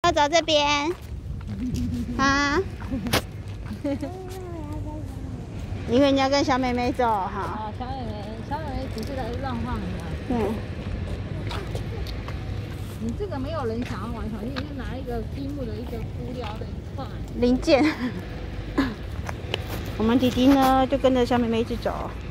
要走这边。啊？因为你要跟小妹妹走，哈。 啊，小妹妹只是来乱晃的。 对。 你这个没有人想要玩小，你就拿一个积木的一个无聊的一块零件。我们弟弟呢，就跟着小妹妹一直走。